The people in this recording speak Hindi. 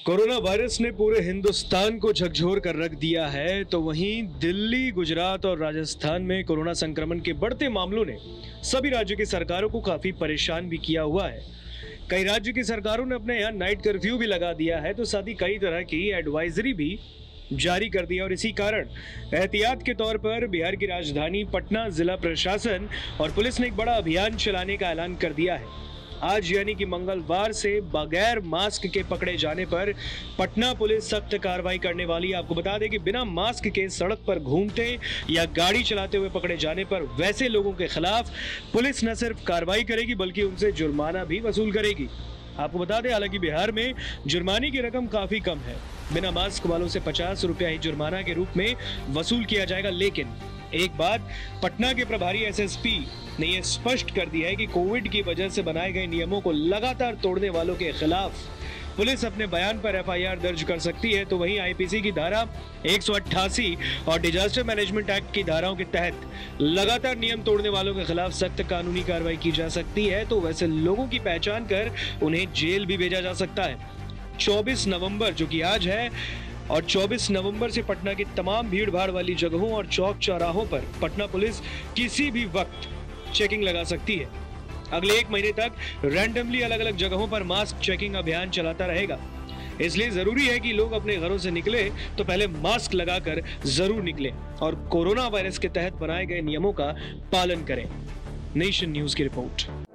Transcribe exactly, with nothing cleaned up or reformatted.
कोरोना वायरस ने पूरे हिंदुस्तान को झकझोर कर रख दिया है, तो वहीं दिल्ली, गुजरात और राजस्थान में कोरोना संक्रमण के बढ़ते मामलों ने सभी राज्यों की सरकारों को काफी परेशान भी किया हुआ है। कई राज्यों की सरकारों ने अपने यहाँ नाइट कर्फ्यू भी लगा दिया है, तो साथ ही कई तरह की एडवाइजरी भी जारी कर दिया। और इसी कारण एहतियात के तौर पर बिहार की राजधानी पटना जिला प्रशासन और पुलिस ने एक बड़ा अभियान चलाने का ऐलान कर दिया है। आज यानी कि मंगलवार से बगैर मास्क के पकड़े जाने पर पटना पुलिस सख्त कार्रवाई करने वाली है। आपको बता दें कि बिना मास्क के सड़क पर घूमते या गाड़ी चलाते हुए पकड़े जाने पर वैसे लोगों के खिलाफ पुलिस न सिर्फ कार्रवाई करेगी बल्कि उनसे जुर्माना भी वसूल करेगी। आपको बता दें, हालांकि बिहार में जुर्माने की रकम काफी कम है। बिना मास्क वालों से पचास रुपया ही जुर्माना के रूप में वसूल किया जाएगा। लेकिन एक बात पटना के प्रभारी एसएसपी ने यह स्पष्ट कर दिया है कि कोविड की वजह से बनाए गए नियमों को लगातार तोड़ने वालों के खिलाफ पुलिस अपने बयान पर एफआईआर दर्ज कर सकती है। तो वहीं आईपीसी की धारा एक सौ अट्ठासी और डिजास्टर मैनेजमेंट एक्ट की धाराओं के तहत लगातार नियम तोड़ने वालों के खिलाफ सख्त कानूनी कार्रवाई की जा सकती है। तो वैसे लोगों की पहचान कर उन्हें जेल भी भेजा जा सकता है। चौबीस नवंबर जो कि आज है और चौबीस नवंबर से पटना की तमाम भीड़ भाड़ वाली जगहों और चौक चौराहों पर पटना पुलिस किसी भी वक्त चेकिंग लगा सकती है। अगले एक महीने तक रैंडमली अलग अलग जगहों पर मास्क चेकिंग अभियान चलाता रहेगा। इसलिए जरूरी है कि लोग अपने घरों से निकले तो पहले मास्क लगाकर जरूर निकलें और कोरोना वायरस के तहत बनाए गए नियमों का पालन करें। नेशन न्यूज की रिपोर्ट।